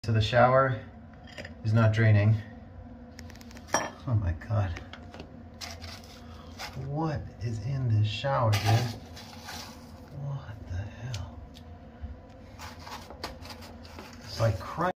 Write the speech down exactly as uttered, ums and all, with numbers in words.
So the shower is not draining. Oh my God. What is in this shower, dude? What the hell? It's like Christ.